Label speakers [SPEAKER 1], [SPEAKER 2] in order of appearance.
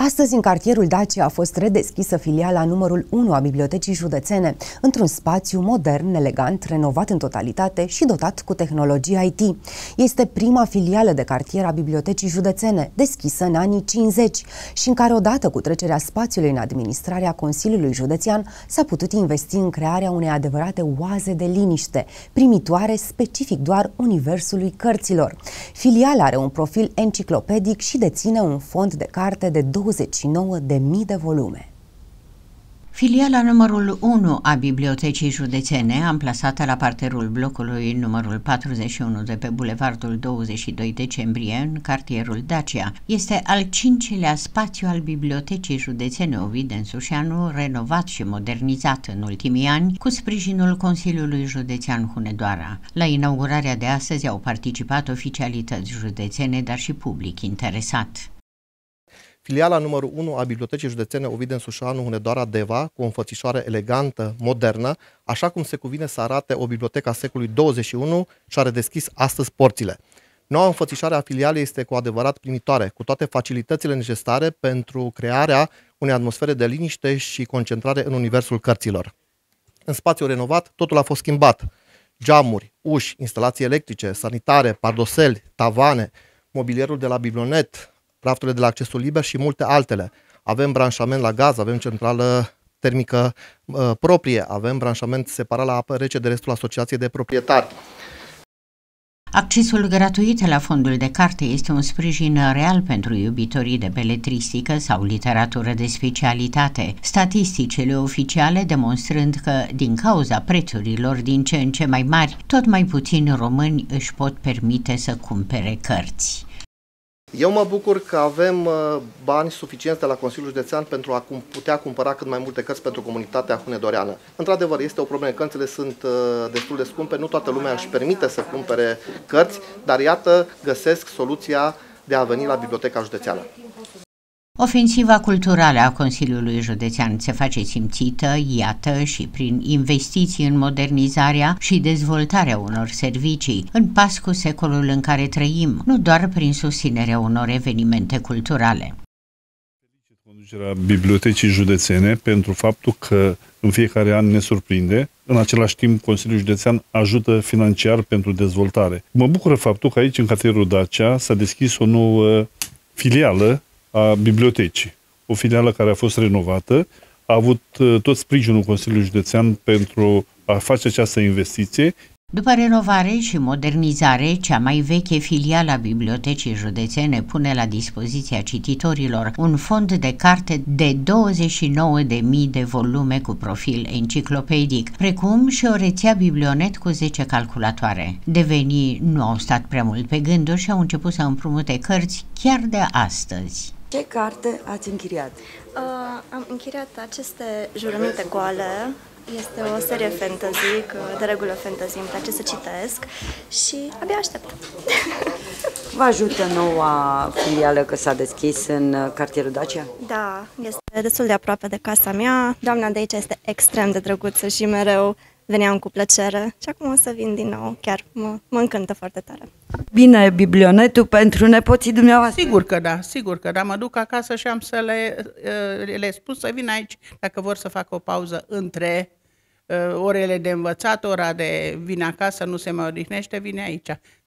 [SPEAKER 1] Astăzi, în cartierul Dacia a fost redeschisă filiala numărul 1 a Bibliotecii Județene, într-un spațiu modern, elegant, renovat în totalitate și dotat cu tehnologii IT. Este prima filială de cartier a Bibliotecii Județene, deschisă în anii 50 și în care, odată cu trecerea spațiului în administrarea Consiliului Județean, s-a putut investi în crearea unei adevărate oaze de liniște, primitoare specific doar universului cărților. Filiala are un profil enciclopedic și deține un fond de carte de 29.000 de volume.
[SPEAKER 2] Filiala numărul 1 a Bibliotecii Județene, amplasată la parterul blocului numărul 41 de pe bulevardul 22 decembrie, în cartierul Dacia, este al 5-lea spațiu al Bibliotecii Județene Ovid Densușanu, renovat și modernizat în ultimii ani, cu sprijinul Consiliului Județean Hunedoara. La inaugurarea de astăzi au participat oficialități județene, dar și public interesat.
[SPEAKER 3] Filiala numărul 1 a Bibliotecii Județene Ovid Densușanu Hunedoara Deva, cu o înfățișare elegantă, modernă, așa cum se cuvine să arate o bibliotecă a secolului 21, și-a redeschis astăzi porțile. Noua înfățișare a filialei este cu adevărat primitoare, cu toate facilitățile necesare pentru crearea unei atmosfere de liniște și concentrare în universul cărților. În spațiul renovat, totul a fost schimbat. Geamuri, uși, instalații electrice, sanitare, pardoseli, tavane, mobilierul de la Biblionet, rafturile de la accesul liber și multe altele. Avem branșament la gaz, avem centrală termică proprie, avem branșament separat la apă rece de restul asociației de proprietari.
[SPEAKER 2] Accesul gratuit la fondul de carte este un sprijin real pentru iubitorii de beletristică sau literatură de specialitate, statisticile oficiale demonstrând că, din cauza prețurilor din ce în ce mai mari, tot mai puțini români își pot permite să cumpere cărți.
[SPEAKER 3] Eu mă bucur că avem bani suficienți de la Consiliul Județean pentru a putea cumpăra cât mai multe cărți pentru comunitatea hunedoreană. Într-adevăr, este o problemă, cărțile sunt destul de scumpe, nu toată lumea își permite să cumpere cărți, dar iată, găsesc soluția de a veni la Biblioteca Județeană.
[SPEAKER 2] Ofensiva culturală a Consiliului Județean se face simțită, iată, și prin investiții în modernizarea și dezvoltarea unor servicii, în pas cu secolul în care trăim, nu doar prin susținerea unor evenimente culturale.
[SPEAKER 4] Felicit conducerea Bibliotecii Județene pentru faptul că în fiecare an ne surprinde. În același timp, Consiliul Județean ajută financiar pentru dezvoltare. Mă bucură faptul că aici, în cartierul Dacia, s-a deschis o nouă filială a bibliotecii. O filială care a fost renovată, a avut tot sprijinul Consiliului Județean pentru a face această investiție.
[SPEAKER 2] După renovare și modernizare, cea mai veche filială a Bibliotecii Județene pune la dispoziția cititorilor un fond de carte de 29.000 de volume cu profil enciclopedic, precum și o rețea Biblionet cu 10 calculatoare. Devenii nu au stat prea mult pe gânduri și au început să împrumute cărți chiar de astăzi.
[SPEAKER 5] Ce carte ați închiriat?
[SPEAKER 6] Am închiriat aceste Jurăminte goale. Este o serie fantasy, de regulă fantasy îmi place să citesc și abia aștept.
[SPEAKER 5] Vă ajută noua filială că s-a deschis în cartierul Dacia?
[SPEAKER 6] Da, este destul de aproape de casa mea. Doamna de aici este extrem de drăguță și mereu veneam cu plăcere și acum o să vin din nou. Chiar mă încântă foarte tare.
[SPEAKER 5] Bine, biblionetul pentru nepoții dumneavoastră?
[SPEAKER 7] Sigur că da. Mă duc acasă și am să le spun să vină aici dacă vor să facă o pauză între orele de învățat, ora de vine acasă, nu se mai odihnește, vine aici.